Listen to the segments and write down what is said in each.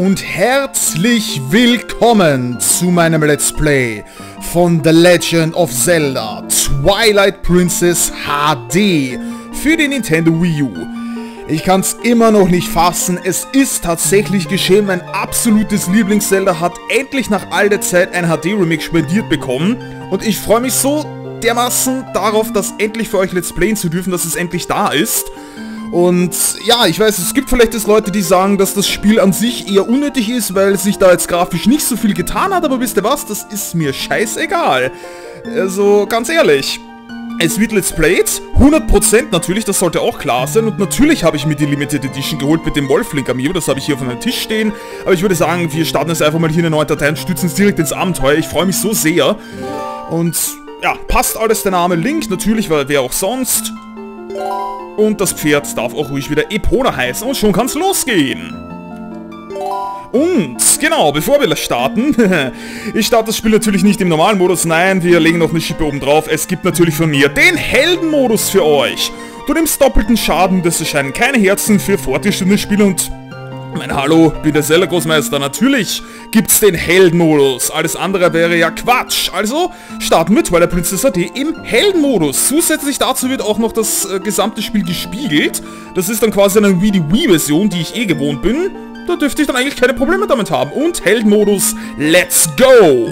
und herzlich willkommen zu meinem Let's Play von The Legend of Zelda Twilight Princess HD für die Nintendo Wii U. Ich kann es immer noch nicht fassen, es ist tatsächlich geschehen, mein absolutes Lieblings-Zelda hat endlich nach all der Zeit ein HD-Remake spendiert bekommen und ich freue mich so dermaßen darauf, das endlich für euch Let's Playen zu dürfen, dass es endlich da ist. Und ja, ich weiß, es gibt vielleicht jetzt Leute, die sagen, dass das Spiel an sich eher unnötig ist, weil sich da jetzt grafisch nicht so viel getan hat, aber wisst ihr was, das ist mir scheißegal. Also, ganz ehrlich, es wird Let's Played, 100% natürlich, das sollte auch klar sein, und natürlich habe ich mir die Limited Edition geholt mit dem Wolflink Amiibo, das habe ich hier auf meinem Tisch stehen, aber ich würde sagen, wir starten jetzt einfach mal hier eine neue Datei und stützen uns direkt ins Abenteuer, ich freue mich so sehr. Und ja, passt alles der Name Link, natürlich, weil wer auch sonst. Und das Pferd darf auch ruhig wieder Epona heißen und schon kann's losgehen. Und, genau, bevor wir starten, ich starte das Spiel natürlich nicht im normalen Modus, nein, wir legen noch eine Schippe oben drauf. Es gibt natürlich von mir den Heldenmodus für euch. Du nimmst doppelten Schaden, das erscheinen keine Herzen für fortgeschrittene Spieler und... Mein Hallo, bin der Zelda-Großmeister, natürlich gibt's den Heldenmodus, alles andere wäre ja Quatsch. Also starten wir Twilight Princess HD im Heldenmodus. Zusätzlich dazu wird auch noch das gesamte Spiel gespiegelt. Das ist dann quasi eine Wii-Version, die ich eh gewohnt bin. Da dürfte ich dann eigentlich keine Probleme damit haben. Und Heldenmodus, let's go!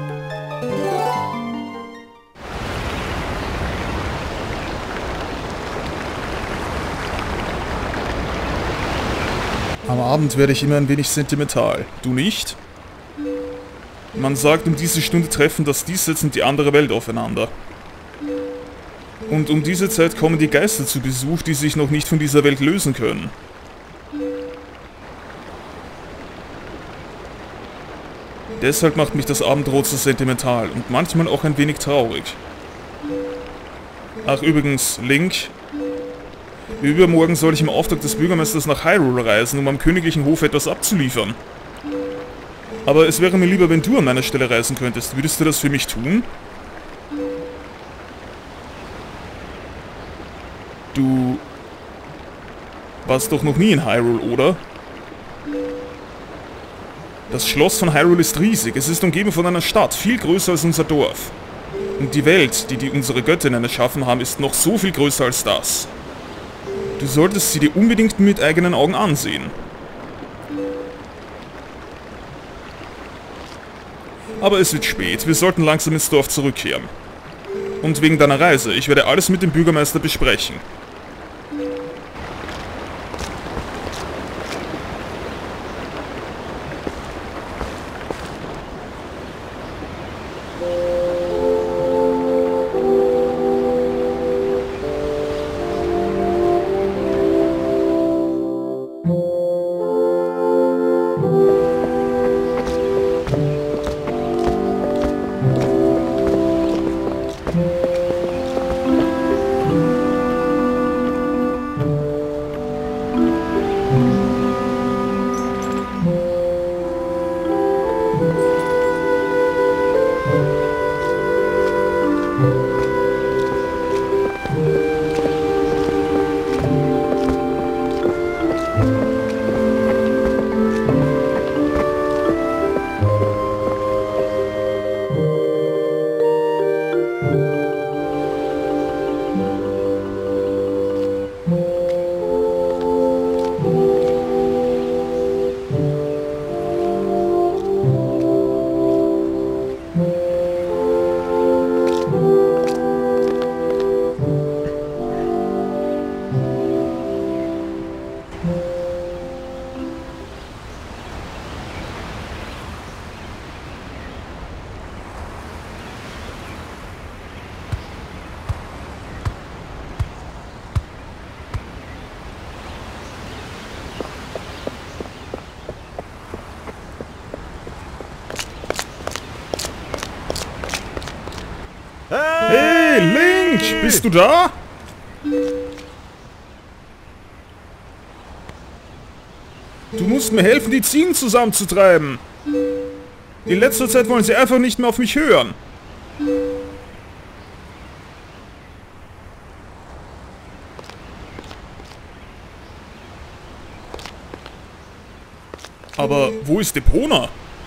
Am Abend werde ich immer ein wenig sentimental. Du nicht? Man sagt, um diese Stunde treffen das Diesseits und die andere Welt aufeinander. Und um diese Zeit kommen die Geister zu Besuch, die sich noch nicht von dieser Welt lösen können. Deshalb macht mich das Abendrot so sentimental und manchmal auch ein wenig traurig. Ach übrigens, Link... Übermorgen soll ich im Auftrag des Bürgermeisters nach Hyrule reisen, um am königlichen Hof etwas abzuliefern. Aber es wäre mir lieber, wenn du an meiner Stelle reisen könntest. Würdest du das für mich tun? Du... warst doch noch nie in Hyrule, oder? Das Schloss von Hyrule ist riesig. Es ist umgeben von einer Stadt, viel größer als unser Dorf. Und die Welt, die unsere Göttinnen erschaffen haben, ist noch so viel größer als das. Du solltest sie dir unbedingt mit eigenen Augen ansehen. Aber es wird spät, wir sollten langsam ins Dorf zurückkehren. Und wegen deiner Reise, ich werde alles mit dem Bürgermeister besprechen. Hey, Link! Bist du da? Du musst mir helfen, die Ziegen zusammenzutreiben. In letzter Zeit wollen sie einfach nicht mehr auf mich hören. Aber wo ist Epona?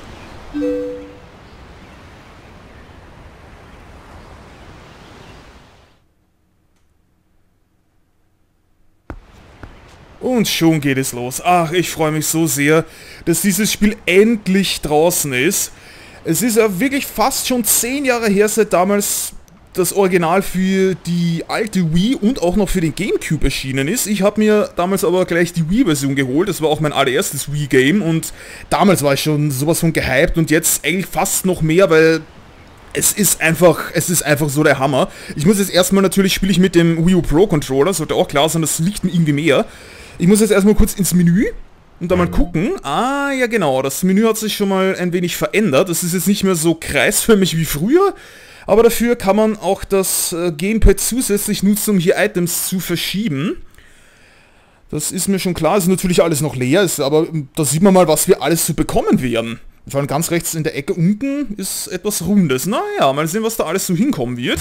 Und schon geht es los. Ach, ich freue mich so sehr, dass dieses Spiel endlich draußen ist. Es ist ja wirklich fast schon 10 Jahre her, seit damals das Original für die alte Wii und auch noch für den Gamecube erschienen ist. Ich habe mir damals aber gleich die Wii-Version geholt. Das war auch mein allererstes Wii-Game und damals war ich schon sowas von gehypt und jetzt eigentlich fast noch mehr, weil es ist einfach so der Hammer. Ich muss jetzt erstmal, natürlich spiele ich mit dem Wii U Pro Controller, sollte auch klar sein, das liegt mir irgendwie mehr. Ich muss jetzt erstmal kurz ins Menü und dann mal gucken. Ah, ja genau, das Menü hat sich schon mal ein wenig verändert. Es ist jetzt nicht mehr so kreisförmig wie früher, aber dafür kann man auch das Gamepad zusätzlich nutzen, um hier Items zu verschieben. Das ist mir schon klar, es ist natürlich alles noch leer, aber da sieht man mal, was wir alles so bekommen werden. Vor allem ganz rechts in der Ecke unten ist etwas Rundes. Naja, mal sehen, was da alles so hinkommen wird.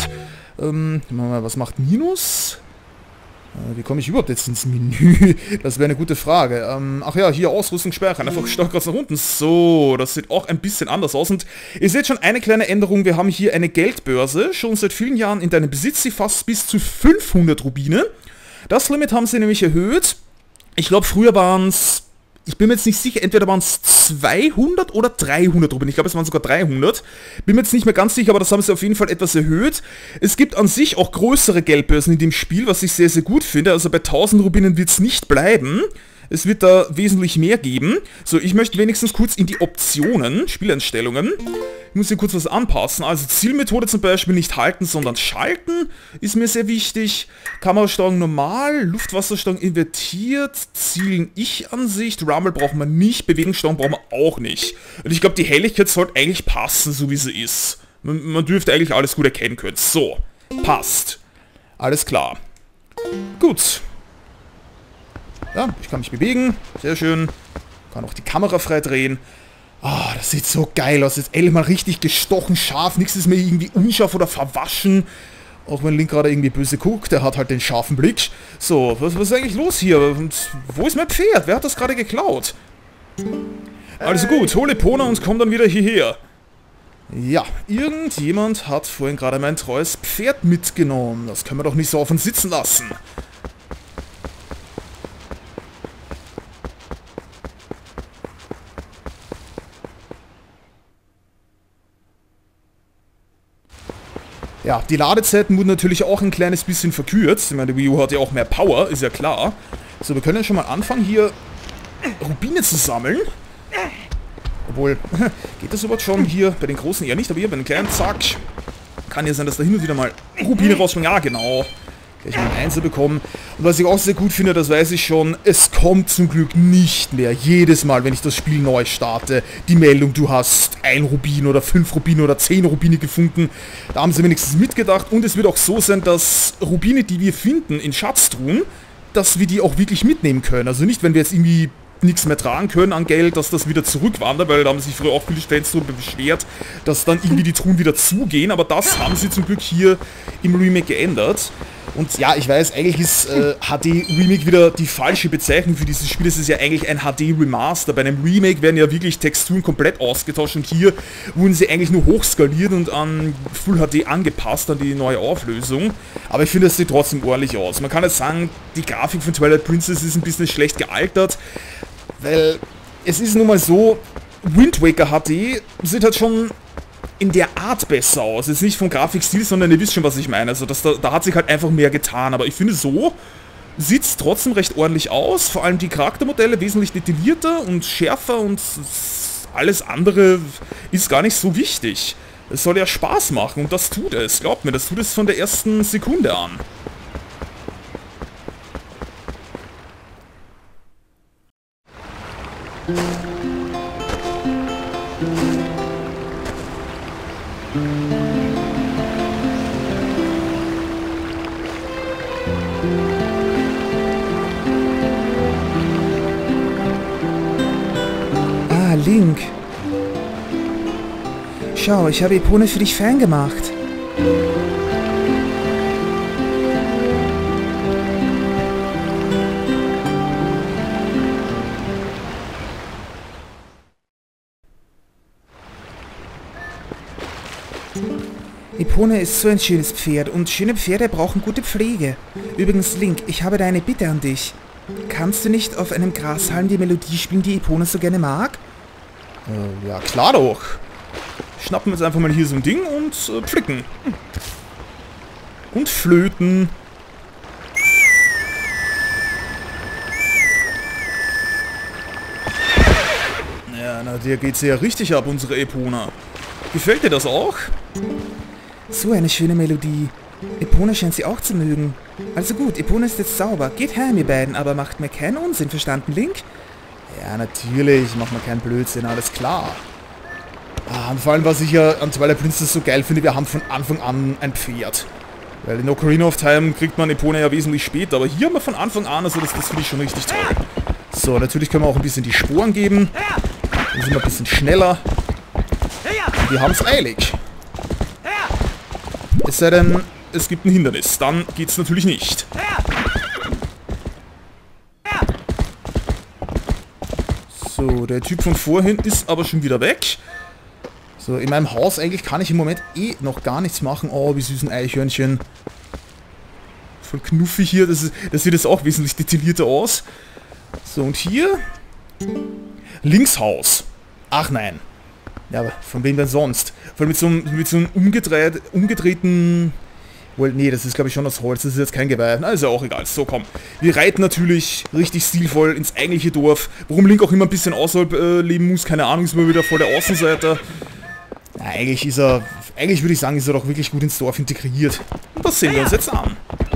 Was macht Minus? Wie komme ich überhaupt jetzt ins Menü? Das wäre eine gute Frage. Ach ja, hier Ausrüstung speichern. Einfach Steuerkreuz nach unten. So, das sieht auch ein bisschen anders aus. Und ihr seht schon eine kleine Änderung. Wir haben hier eine Geldbörse. Schon seit vielen Jahren in deinem Besitz. Sie fasst bis zu 500 Rubine. Das Limit haben sie nämlich erhöht. Ich glaube, früher waren es... Ich bin mir jetzt nicht sicher, entweder waren es 200 oder 300 Rubine. Ich glaube, es waren sogar 300. Bin mir jetzt nicht mehr ganz sicher, aber das haben sie auf jeden Fall etwas erhöht. Es gibt an sich auch größere Geldbörsen in dem Spiel, was ich sehr, sehr gut finde. Also bei 1000 Rubinen wird es nicht bleiben. Es wird da wesentlich mehr geben. So, ich möchte wenigstens kurz in die Optionen, Spieleinstellungen. Ich muss hier kurz was anpassen. Also Zielmethode zum Beispiel nicht halten, sondern schalten ist mir sehr wichtig. Kamerasteuerung normal, Luftwassersteuerung invertiert, Zielen Ich-Ansicht, Rumble braucht man nicht, Bewegungssteuerung braucht man auch nicht. Und ich glaube, die Helligkeit sollte eigentlich passen, so wie sie ist. Man dürfte eigentlich alles gut erkennen können. So, passt. Alles klar. Gut. Ja, ich kann mich bewegen. Sehr schön. Kann auch die Kamera frei drehen. Ah, das sieht so geil aus. Jetzt endlich mal richtig gestochen scharf. Nichts ist mehr irgendwie unscharf oder verwaschen. Auch wenn Link gerade irgendwie böse guckt. Der hat halt den scharfen Blick. So, was ist eigentlich los hier? Und wo ist mein Pferd? Wer hat das gerade geklaut? Also gut, hol Epona und komm dann wieder hierher. Ja, irgendjemand hat vorhin gerade mein treues Pferd mitgenommen. Das können wir doch nicht so auf uns sitzen lassen. Ja, die Ladezeiten wurden natürlich auch ein kleines bisschen verkürzt. Ich meine, die Wii U hat ja auch mehr Power, ist ja klar. So, wir können ja schon mal anfangen, hier Rubine zu sammeln. Obwohl, geht das überhaupt schon hier bei den Großen eher nicht, aber hier bei den Kleinen, zack. Kann ja sein, dass da hin und wieder mal Rubine rausspringen. Ja, genau. Ich habe einen Einser bekommen. Und was ich auch sehr gut finde, das weiß ich schon, es kommt zum Glück nicht mehr jedes Mal, wenn ich das Spiel neu starte, die Meldung, du hast 1 Rubin oder 5 Rubine oder 10 Rubine gefunden. Da haben sie wenigstens mitgedacht. Und es wird auch so sein, dass Rubine, die wir finden in Schatztruhen, dass wir die auch wirklich mitnehmen können. Also nicht, wenn wir jetzt irgendwie nichts mehr tragen können an Geld, dass das wieder zurückwandert, weil da haben sich früher auch viele Fans darüber beschwert, dass dann irgendwie die Truhen wieder zugehen, aber das haben sie zum Glück hier im Remake geändert. Und ja, ich weiß, eigentlich ist HD-Remake wieder die falsche Bezeichnung für dieses Spiel. Es ist ja eigentlich ein HD-Remaster. Bei einem Remake werden ja wirklich Texturen komplett ausgetauscht und hier wurden sie eigentlich nur hochskaliert und an Full HD angepasst, an die neue Auflösung. Aber ich finde, es sieht trotzdem ordentlich aus. Man kann jetzt sagen, die Grafik von Twilight Princess ist ein bisschen schlecht gealtert, weil es ist nun mal so, Wind Waker HD sieht halt schon in der Art besser aus. Jetzt nicht vom Grafikstil, sondern ihr wisst schon, was ich meine. Also da hat sich halt einfach mehr getan. Aber ich finde, so sieht es trotzdem recht ordentlich aus. Vor allem die Charaktermodelle wesentlich detaillierter und schärfer und alles andere ist gar nicht so wichtig. Es soll ja Spaß machen und das tut es. Glaubt mir, das tut es von der ersten Sekunde an. Ah, Link. Schau, ich habe Epona für dich Fan gemacht. Epona ist so ein schönes Pferd und schöne Pferde brauchen gute Pflege. Übrigens, Link, ich habe da eine Bitte an dich. Kannst du nicht auf einem Grashalm die Melodie spielen, die Epona so gerne mag? Ja, klar doch. Schnappen wir jetzt einfach mal hier so ein Ding und pflücken. Und flöten. Ja, na, der geht ja richtig ab, unsere Epona. Gefällt dir das auch? So eine schöne Melodie. Epona scheint sie auch zu mögen. Also gut, Epona ist jetzt sauber. Geht heim, ihr beiden, aber macht mir keinen Unsinn, verstanden, Link? Ja, natürlich. Macht mir keinen Blödsinn, alles klar. Und vor allem, was ich ja an Twilight Princess so geil finde, wir haben von Anfang an ein Pferd. Weil in Ocarina of Time kriegt man Epona ja wesentlich später, aber hier haben wir von Anfang an, also das finde ich schon richtig toll. So, natürlich können wir auch ein bisschen die Sporen geben. Dann sind wir ein bisschen schneller. Und wir haben es eilig. Es sei denn, es gibt ein Hindernis. Dann geht's natürlich nicht. So, der Typ von vorhin ist aber schon wieder weg. So, in meinem Haus eigentlich kann ich im Moment eh noch gar nichts machen. Oh, wie süß ein Eichhörnchen. Voll knuffig hier. Das sieht jetzt auch wesentlich detaillierter aus. So, und hier? Linkshaus. Ach nein. Ja, aber von wem denn sonst? Vor allem mit so einem umgedrehten... Wohl, nee, das ist glaube ich schon das Holz. Das ist jetzt kein Geweih. Na, ist ja auch egal. So, komm. Wir reiten natürlich richtig stilvoll ins eigentliche Dorf. Warum Link auch immer ein bisschen außerhalb leben muss, keine Ahnung. Ist mal wieder voll der Außenseiter. Ja, eigentlich würde ich sagen, ist er doch wirklich gut ins Dorf integriert. Und das sehen wir uns jetzt an.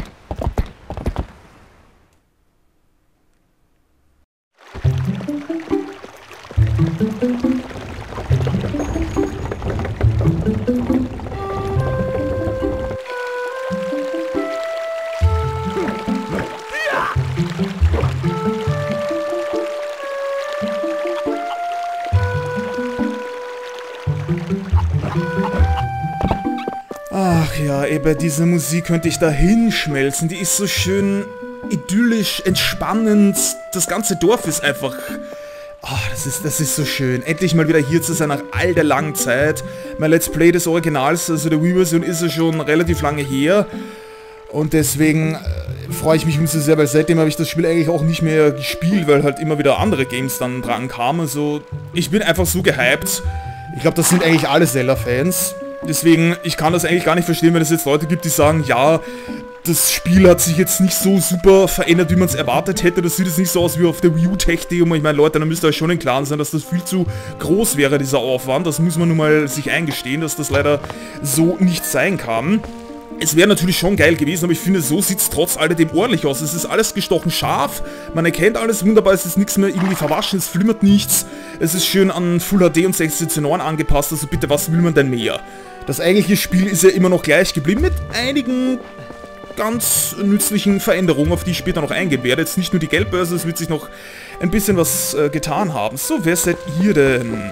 Ach ja, ey, bei dieser Musik könnte ich da hinschmelzen. Die ist so schön idyllisch, entspannend. Das ganze Dorf ist einfach... das ist so schön. Endlich mal wieder hier zu sein nach all der langen Zeit. Mein Let's Play des Originals, also der Wii-Version, ist ja schon relativ lange her. Und deswegen freue ich mich umso sehr, weil seitdem habe ich das Spiel eigentlich auch nicht mehr gespielt, weil halt immer wieder andere Games dann dran kamen. Also, ich bin einfach so gehypt. Ich glaube, das sind eigentlich alle Zelda-Fans. Deswegen, ich kann das eigentlich gar nicht verstehen, wenn es jetzt Leute gibt, die sagen, ja, das Spiel hat sich jetzt nicht so super verändert, wie man es erwartet hätte. Das sieht jetzt nicht so aus wie auf der Wii U Tech-Demo. Ich meine, Leute, da müsst ihr euch schon im Klaren sein, dass das viel zu groß wäre, dieser Aufwand. Das muss man nun mal sich eingestehen, dass das leider so nicht sein kann. Es wäre natürlich schon geil gewesen, aber ich finde, so sieht es trotz alledem ordentlich aus. Es ist alles gestochen scharf, man erkennt alles wunderbar, es ist nichts mehr irgendwie verwaschen, es flimmert nichts. Es ist schön an Full HD und 16:9 angepasst, also bitte, was will man denn mehr? Das eigentliche Spiel ist ja immer noch gleich geblieben, mit einigen ganz nützlichen Veränderungen, auf die ich später noch eingehen werde. Jetzt nicht nur die Geldbörse, es wird sich noch ein bisschen was getan haben. So, wer seid ihr denn?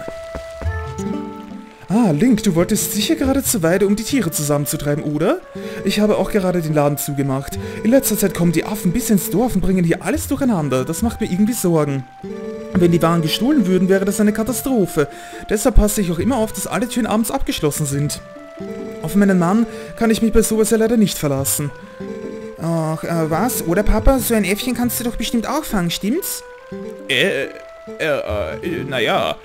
Ah, Link, du wolltest sicher gerade zur Weide, um die Tiere zusammenzutreiben, oder? Ich habe auch gerade den Laden zugemacht. In letzter Zeit kommen die Affen bis ins Dorf und bringen hier alles durcheinander. Das macht mir irgendwie Sorgen. Wenn die Waren gestohlen würden, wäre das eine Katastrophe. Deshalb passe ich auch immer auf, dass alle Türen abends abgeschlossen sind. Auf meinen Mann kann ich mich bei sowas ja leider nicht verlassen. Ach, was? Oder Papa? So ein Äffchen kannst du doch bestimmt auch fangen, stimmt's? Naja...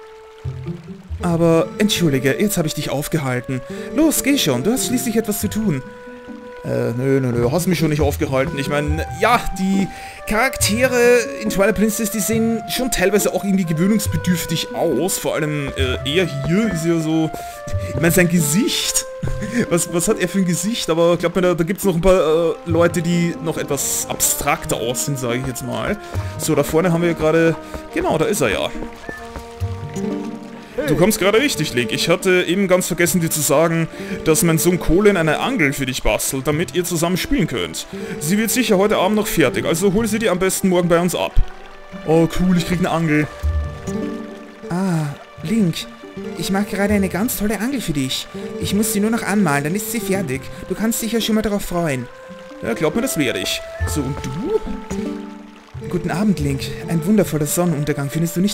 Aber, entschuldige, jetzt habe ich dich aufgehalten. Los, geh schon, du hast schließlich etwas zu tun. Nö, hast mich schon nicht aufgehalten. Ich meine, ja, die Charaktere in Twilight Princess, die sehen schon teilweise auch irgendwie gewöhnungsbedürftig aus. Vor allem, er hier ist ja so... Ich meine, sein Gesicht... Was hat er für ein Gesicht? Aber ich glaube, da gibt es noch ein paar Leute, die noch etwas abstrakter aussehen, sage ich jetzt mal. So, da vorne haben wir ja gerade... Genau, da ist er ja. Du kommst gerade richtig, Link. Ich hatte eben ganz vergessen, dir zu sagen, dass mein Sohn Colin eine Angel für dich bastelt, damit ihr zusammen spielen könnt. Sie wird sicher heute Abend noch fertig, also hol sie dir am besten morgen bei uns ab. Oh, cool, ich krieg eine Angel. Ah, Link, ich mache gerade eine ganz tolle Angel für dich. Ich muss sie nur noch anmalen, dann ist sie fertig. Du kannst dich ja schon mal darauf freuen. Ja, glaub mir, das werde ich. So, und du? Guten Abend, Link. Ein wundervoller Sonnenuntergang, findest du nicht auch?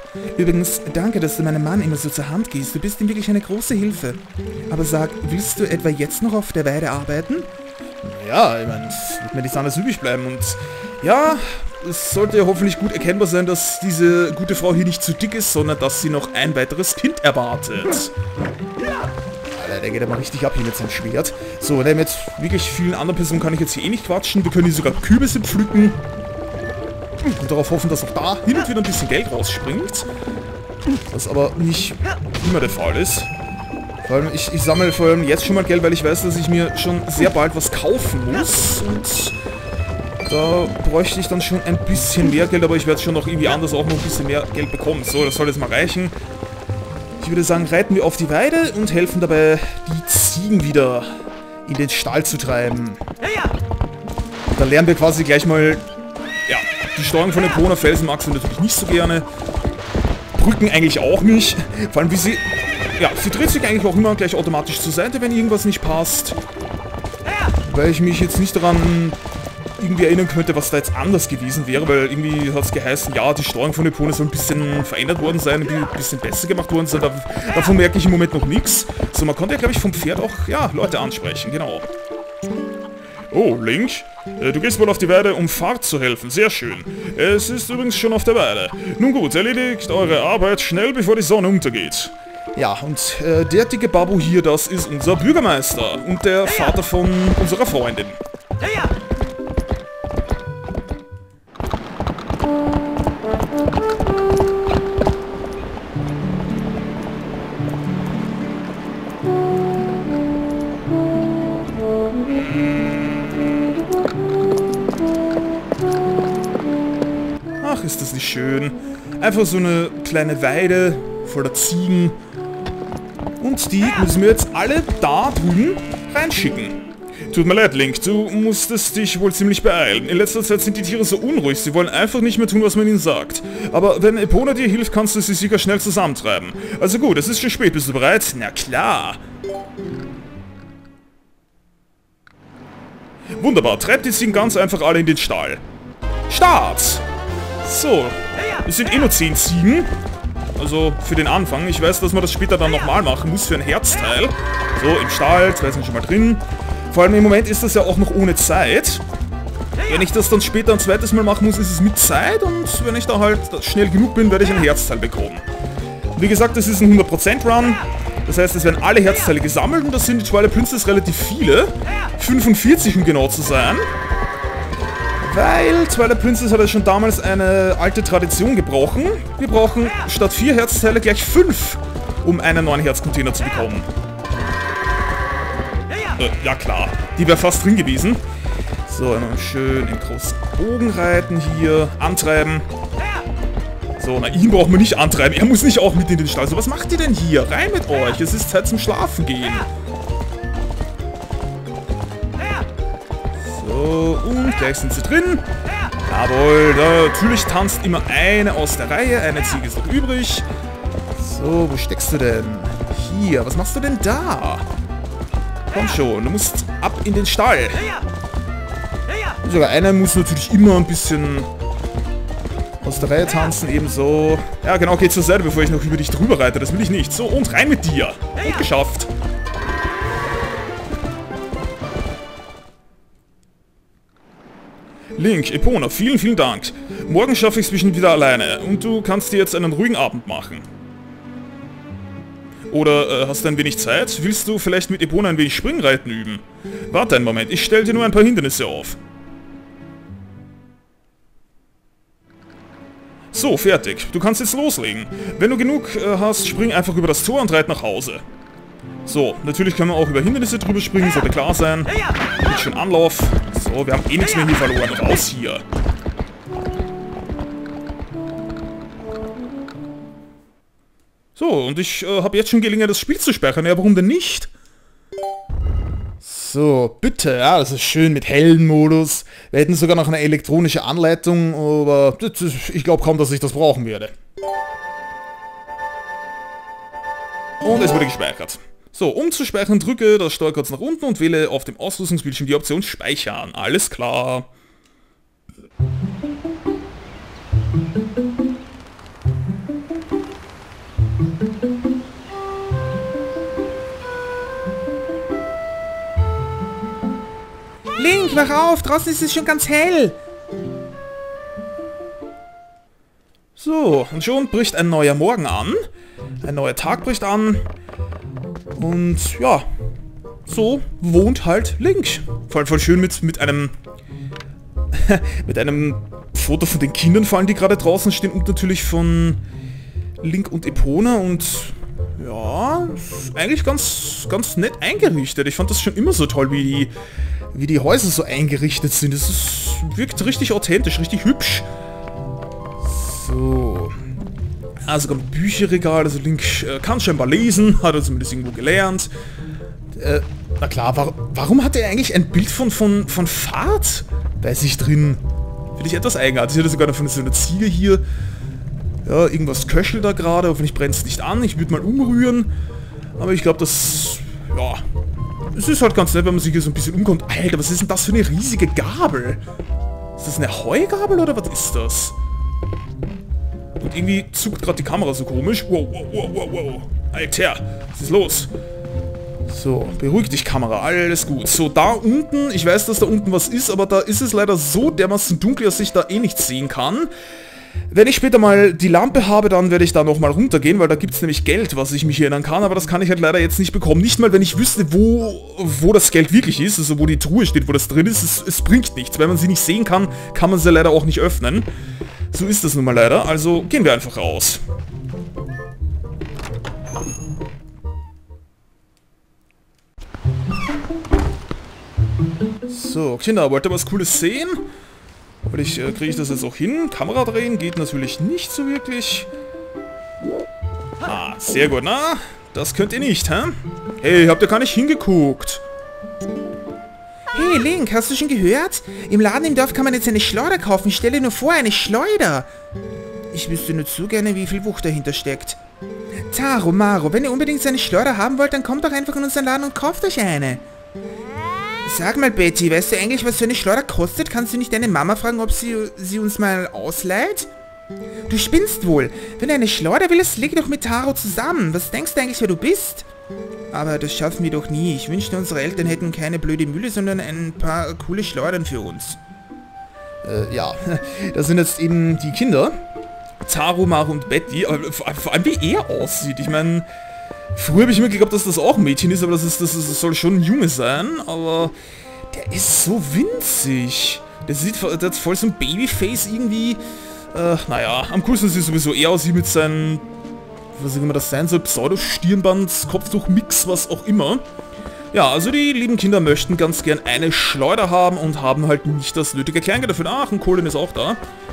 Übrigens, danke, dass du meinem Mann immer so zur Hand gehst. Du bist ihm wirklich eine große Hilfe. Aber sag, willst du etwa jetzt noch auf der Weide arbeiten? Ja, ich meine, es wird mir nichts anderes übrig bleiben und ja, es sollte ja hoffentlich gut erkennbar sein, dass diese gute Frau hier nicht zu dick ist, sondern dass sie noch ein weiteres Kind erwartet. Alter, der geht aber richtig ab hier mit seinem Schwert. So, mit wirklich vielen anderen Personen kann ich jetzt hier eh nicht quatschen. Wir können hier sogar Kürbisse pflücken. Und darauf hoffen, dass auch da hin und wieder ein bisschen Geld rausspringt. Was aber nicht immer der Fall ist. Vor allem, ich sammle vor allem jetzt schon mal Geld, weil ich weiß, dass ich mir schon sehr bald was kaufen muss. Und da bräuchte ich dann schon ein bisschen mehr Geld, aber ich werde schon noch irgendwie anders auch noch ein bisschen mehr Geld bekommen. So, das soll jetzt mal reichen. Ich würde sagen, reiten wir auf die Weide und helfen dabei, die Ziegen wieder in den Stall zu treiben. Da lernen wir quasi gleich mal, ja, die Steuerung von Epona. Felsen mag sie natürlich nicht so gerne. Brücken eigentlich auch nicht. Vor allem wie sie, ja, sie dreht sich eigentlich auch immer gleich automatisch zur Seite, wenn irgendwas nicht passt. Weil ich mich jetzt nicht daran irgendwie erinnern könnte, was da jetzt anders gewesen wäre, weil irgendwie hat es geheißen, ja, die Steuerung von Epona soll ein bisschen verändert worden sein, ein bisschen besser gemacht worden sein. Davon merke ich im Moment noch nichts. So, man konnte ja, glaube ich, vom Pferd auch, ja, Leute ansprechen, genau. Oh, Link, du gehst wohl auf die Weide, um Fahrt zu helfen. Sehr schön. Es ist übrigens schon auf der Weide. Nun gut, erledigt eure Arbeit schnell, bevor die Sonne untergeht. Ja, und der dicke Babu hier, das ist unser Bürgermeister und der Vater von unserer Freundin. Ach, ist das nicht schön. Einfach so eine kleine Weide voller Ziegen. Und die müssen wir jetzt alle da drüben reinschicken. Tut mir leid, Link, du musstest dich wohl ziemlich beeilen. In letzter Zeit sind die Tiere so unruhig, sie wollen einfach nicht mehr tun, was man ihnen sagt. Aber wenn Epona dir hilft, kannst du sie sicher schnell zusammentreiben. Also gut, es ist schon spät, bist du bereit? Na klar. Wunderbar, treibt die Ziegen ganz einfach alle in den Stall. Start! So, es sind eh nur 10 Ziegen. Also für den Anfang. Ich weiß, dass man das später dann nochmal machen muss für ein Herzteil. So, im Stall, 2 sind schon mal drin. Vor allem im Moment ist das ja auch noch ohne Zeit. Wenn ich das dann später ein zweites Mal machen muss, ist es mit Zeit. Und wenn ich da halt schnell genug bin, werde ich ein Herzteil bekommen. Wie gesagt, das ist ein 100% Run. Das heißt, es werden alle Herzteile gesammelt und das sind die Twilight Princess relativ viele. 45, um genau zu sein. Weil Twilight Princess hat ja schon damals eine alte Tradition gebrochen. Wir brauchen statt 4 Herzteile gleich 5, um einen neuen Herzcontainer zu bekommen. Ja klar, die wäre fast drin gewesen. So, immer schön im großen Bogen reiten hier, antreiben. So, na, ihn braucht man nicht antreiben, er muss nicht auch mit in den Stall. So, was macht ihr denn hier? Rein mit euch, es ist Zeit zum Schlafen gehen. So, und gleich sind sie drin. Jawohl, natürlich tanzt immer eine aus der Reihe, eine Ziege ist noch übrig. So, wo steckst du denn? Hier, was machst du denn da? Komm schon, du musst ab in den Stall. Sogar einer muss natürlich immer ein bisschen aus der Reihe tanzen, ebenso. Ja genau, geh zur Seite, bevor ich noch über dich drüber reite, das will ich nicht. So, und rein mit dir. Und geschafft. Link, Epona, vielen, vielen Dank. Morgen schaffe ich es bestimmt wieder alleine und du kannst dir jetzt einen ruhigen Abend machen. Oder hast du ein wenig Zeit? Willst du vielleicht mit Epona ein wenig Springreiten üben? Warte einen Moment, ich stelle dir nur ein paar Hindernisse auf. So, fertig. Du kannst jetzt loslegen. Wenn du genug hast, spring einfach über das Tor und reit nach Hause. So, natürlich können wir auch über Hindernisse drüber springen, sollte klar sein. Mit schön Anlauf. So, wir haben eh nichts mehr hier verloren. Raus hier. So, und ich habe jetzt schon Gelegenheit, das Spiel zu speichern. Ja, warum denn nicht? So, bitte, ja, das ist schön mit Heldenmodus. Wir hätten sogar noch eine elektronische Anleitung, aber ich glaube kaum, dass ich das brauchen werde. Und es wurde gespeichert. So, um zu speichern, drücke das Steuerkreuz nach unten und wähle auf dem Ausrüstungsbildschirm die Option Speichern. Alles klar. Link, wach auf! Draußen ist es schon ganz hell! So, und schon bricht ein neuer Morgen an. Ein neuer Tag bricht an. Und ja, so wohnt halt Link. Vor allem voll schön mit einem mit einem Foto von den Kindern, vor allem die gerade draußen stehen, und natürlich von Link und Epona. Und ja, ist eigentlich ganz nett eingerichtet. Ich fand das schon immer so toll, wie die Häuser so eingerichtet sind. Das wirkt richtig authentisch, richtig hübsch. So. Also sogar ein Bücherregal, also Link kann scheinbar lesen, hat er zumindest irgendwo gelernt. Na klar, warum hat er eigentlich ein Bild von Fahrt bei sich drin? Finde ich etwas eigenartig. Ich hatte sogar von so einer Ziege hier. Ja, irgendwas köchelt da gerade, hoffentlich brennt es nicht an. Ich würde mal umrühren. Aber ich glaube, das... Ja... Es ist halt ganz nett, wenn man sich hier so ein bisschen umkommt. Alter, was ist denn das für eine riesige Gabel? Ist das eine Heugabel oder was ist das? Und irgendwie zuckt gerade die Kamera so komisch. Wow, wow, wow, wow, wow. Alter, was ist los? So, beruhig dich, Kamera, alles gut. So, da unten, ich weiß, dass da unten was ist, aber da ist es leider so dermaßen dunkel, dass ich da eh nichts sehen kann. Wenn ich später mal die Lampe habe, dann werde ich da nochmal runtergehen, weil da gibt es nämlich Geld, was ich mich erinnern kann, aber das kann ich halt leider jetzt nicht bekommen. Nicht mal, wenn ich wüsste, wo das Geld wirklich ist, also wo die Truhe steht, wo das drin ist, es bringt nichts. Wenn man sie nicht sehen kann, kann man sie leider auch nicht öffnen. So ist das nun mal leider, also gehen wir einfach raus. So, Kinder, wollt ihr was Cooles sehen? Kriege ich das jetzt auch hin? Kamera drehen geht natürlich nicht so wirklich. Ah, sehr gut, na? Das könnt ihr nicht, hä? Hey, habt ihr gar nicht hingeguckt? Hey Link, hast du schon gehört? Im Laden im Dorf kann man jetzt eine Schleuder kaufen. Stell dir nur vor, eine Schleuder. Ich wüsste nur zu gerne, wie viel Wucht dahinter steckt. Taro, Maro, wenn ihr unbedingt eine Schleuder haben wollt, dann kommt doch einfach in unseren Laden und kauft euch eine. Sag mal, Betty, weißt du eigentlich, was so eine Schleuder kostet? Kannst du nicht deine Mama fragen, ob sie uns mal ausleiht? Du spinnst wohl. Wenn du eine Schleuder willst, leg doch mit Taro zusammen. Was denkst du eigentlich, wer du bist? Aber das schaffen wir doch nie. Ich wünschte, unsere Eltern hätten keine blöde Mühle, sondern ein paar coole Schleudern für uns. Ja, das sind jetzt eben die Kinder. Taro, Maro und Betty. Aber vor allem, wie er aussieht. Ich meine... Früher habe ich immer geglaubt, dass das auch ein Mädchen ist, aber das soll schon ein Junge sein, aber der ist so winzig. Der hat voll so ein Babyface irgendwie. Naja, am coolsten sieht sowieso er aus, wie mit seinem, was auch immer das sein soll, Pseudo-Stirnband, Kopftuch-Mix, was auch immer. Ja, also die lieben Kinder möchten ganz gern eine Schleuder haben und haben halt nicht das nötige Kleingeld dafür. Ach, ein Colin ist auch da.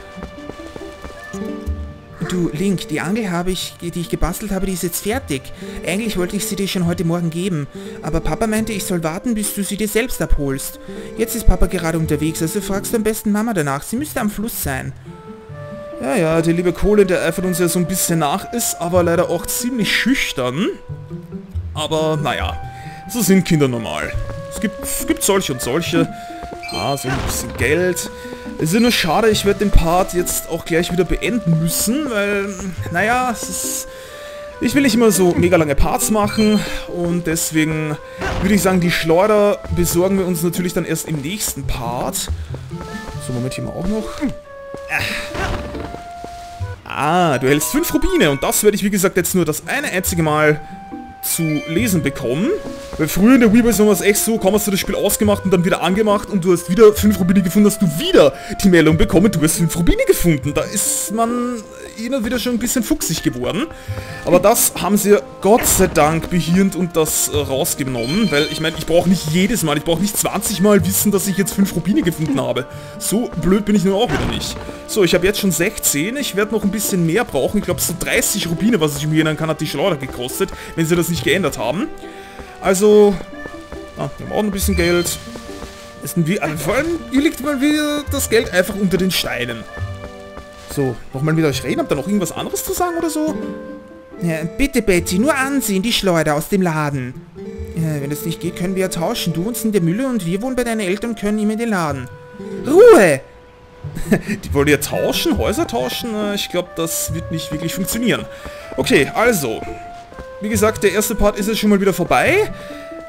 Du, Link, die Angel die ich gebastelt habe, die ist jetzt fertig. Eigentlich wollte ich sie dir schon heute Morgen geben, aber Papa meinte, ich soll warten, bis du sie dir selbst abholst. Jetzt ist Papa gerade unterwegs, also fragst du am besten Mama danach. Sie müsste am Fluss sein. Ja, der liebe Colin, der eifert uns ja so ein bisschen nach, ist aber leider auch ziemlich schüchtern. Aber, naja, so sind Kinder normal. Es gibt solche und solche. Ah, so ein bisschen Geld. Es ist nur schade, ich werde den Part jetzt auch gleich wieder beenden müssen, weil, naja, ich will nicht immer so mega lange Parts machen und deswegen würde ich sagen, die Schleuder besorgen wir uns natürlich dann erst im nächsten Part. So, Moment, hier mal auch noch. Ah, du hältst 5 Rubine und das werde ich, wie gesagt, jetzt nur das eine einzige Mal zu lesen bekommen. Weil früher in der Weebles war es echt so, kaum hast du das Spiel ausgemacht und dann wieder angemacht und du hast wieder 5 Rubine gefunden, hast du wieder die Meldung bekommen, du hast 5 Rubine gefunden. Da ist man immer wieder schon ein bisschen fuchsig geworden. Aber das haben sie Gott sei Dank behirnt und das rausgenommen, weil ich meine, ich brauche nicht jedes Mal, ich brauche nicht 20 Mal wissen, dass ich jetzt 5 Rubine gefunden habe. So blöd bin ich nun auch wieder nicht. So, ich habe jetzt schon 16, ich werde noch ein bisschen mehr brauchen. Ich glaube, so 30 Rubine, was ich mir erinnern kann, hat die Schleuder gekostet, wenn sie das nicht geändert haben. Also, wir haben auch ein bisschen Geld. Vor allem, hier liegt mal wieder das Geld einfach unter den Steinen. So, nochmal mit euch reden. Habt ihr noch irgendwas anderes zu sagen oder so? Ja, bitte Betty, nur ansehen, die Schleuder aus dem Laden. Ja, wenn das nicht geht, können wir ja tauschen. Du wohnst in der Mühle und wir wohnen bei deinen Eltern und können immer in den Laden. Ruhe! Die wollen ja tauschen, Häuser tauschen? Ich glaube, das wird nicht wirklich funktionieren. Okay, also... Wie gesagt, der erste Part ist jetzt schon mal wieder vorbei.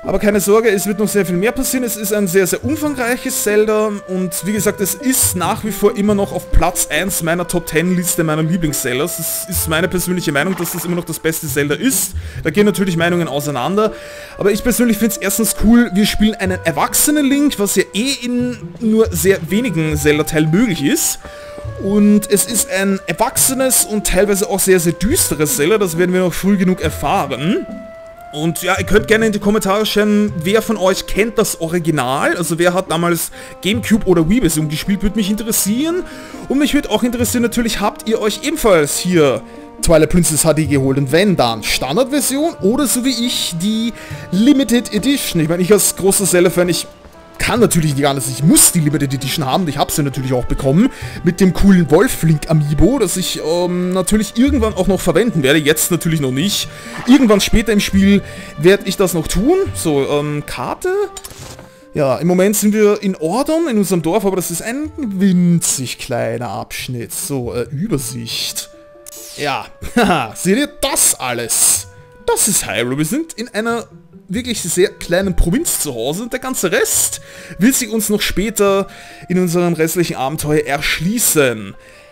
Aber keine Sorge, es wird noch sehr viel mehr passieren. Es ist ein sehr, sehr umfangreiches Zelda und wie gesagt, es ist nach wie vor immer noch auf Platz 1 meiner Top 10 Liste meiner Lieblings-Zeldas. Das ist meine persönliche Meinung, dass das immer noch das beste Zelda ist. Da gehen natürlich Meinungen auseinander. Aber ich persönlich finde es erstens cool, wir spielen einen erwachsenen Link, was ja eh in nur sehr wenigen Zelda-Teilen möglich ist. Und es ist ein erwachsenes und teilweise auch sehr, sehr düsteres Zelda, das werden wir noch früh genug erfahren. Und ja, ihr könnt gerne in die Kommentare schreiben, wer von euch kennt das Original, also wer hat damals Gamecube oder Wii-Version gespielt, würde mich interessieren. Und mich würde auch interessieren, natürlich habt ihr euch ebenfalls hier Twilight Princess HD geholt und wenn dann Standardversion oder so wie ich die Limited Edition. Ich meine, ich als großer Zelda-Fan, ich kann natürlich nicht anders, ich muss die Limited Edition haben und ich habe sie natürlich auch bekommen mit dem coolen Wolf-Link Amiibo, das ich natürlich irgendwann auch noch verwenden werde, jetzt natürlich noch nicht. Irgendwann später im Spiel werde ich das noch tun. So, Karte? Ja, im Moment sind wir in Ordon, in unserem Dorf, aber das ist ein winzig kleiner Abschnitt. So, Übersicht. Ja, haha, seht ihr das alles? Das ist Hyrule, wir sind in einer wirklich sehr kleinen Provinz zu Hause und der ganze Rest wird sich uns noch später in unserem restlichen Abenteuer erschließen.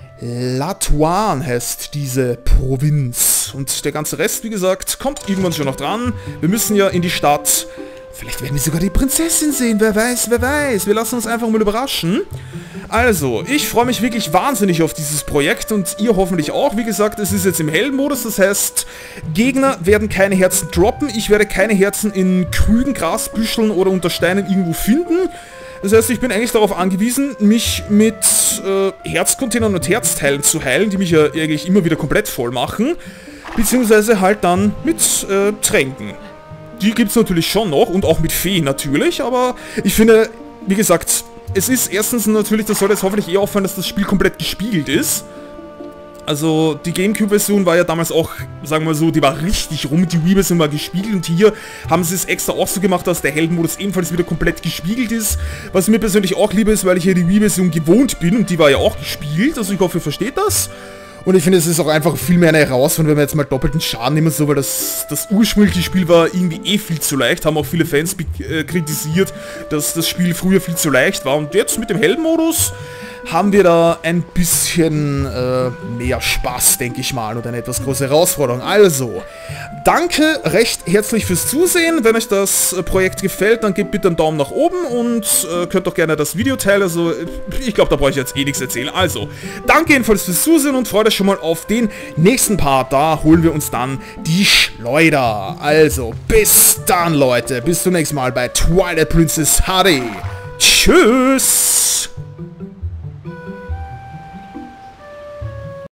Latuan heißt diese Provinz und der ganze Rest, wie gesagt, kommt irgendwann schon noch dran. Wir müssen ja in die Stadt. Vielleicht werden wir sogar die Prinzessin sehen, wer weiß, wer weiß. Wir lassen uns einfach mal überraschen. Also, ich freue mich wirklich wahnsinnig auf dieses Projekt und ihr hoffentlich auch. Wie gesagt, es ist jetzt im Heldenmodus, das heißt, Gegner werden keine Herzen droppen. Ich werde keine Herzen in Krügen, Grasbüscheln oder unter Steinen irgendwo finden. Das heißt, ich bin eigentlich darauf angewiesen, mich mit Herzcontainern und Herzteilen zu heilen, die mich ja eigentlich immer wieder komplett voll machen. Beziehungsweise halt dann mit Tränken. Die gibt es natürlich schon noch und auch mit Feen natürlich, aber ich finde, wie gesagt, es ist erstens natürlich, das soll jetzt hoffentlich eh auffallen, dass das Spiel komplett gespiegelt ist. Also die Gamecube-Version war ja damals auch, sagen wir mal so, die war richtig rum, die Wii-Version war gespiegelt und hier haben sie es extra auch so gemacht, dass der Heldenmodus ebenfalls wieder komplett gespiegelt ist. Was mir persönlich auch liebe ist, weil ich ja die Wii-Version gewohnt bin und die war ja auch gespiegelt, also ich hoffe, ihr versteht das. Und ich finde, es ist auch einfach viel mehr eine Herausforderung, wenn wir jetzt mal doppelten Schaden nehmen, so, weil das ursprüngliche Spiel war irgendwie eh viel zu leicht, haben auch viele Fans kritisiert, dass das Spiel früher viel zu leicht war. Und jetzt mit dem Heldenmodus haben wir da ein bisschen mehr Spaß, denke ich mal, und eine etwas große Herausforderung. Also, danke recht herzlich fürs Zusehen. Wenn euch das Projekt gefällt, dann gebt bitte einen Daumen nach oben und könnt auch gerne das Video teilen. Also, ich glaube, da brauche ich jetzt eh nichts erzählen. Also, danke jedenfalls fürs Zusehen und freut euch schon mal auf den nächsten Part. Da holen wir uns dann die Schleuder. Also, bis dann, Leute. Bis zum nächsten Mal bei Twilight Princess HD. Tschüss!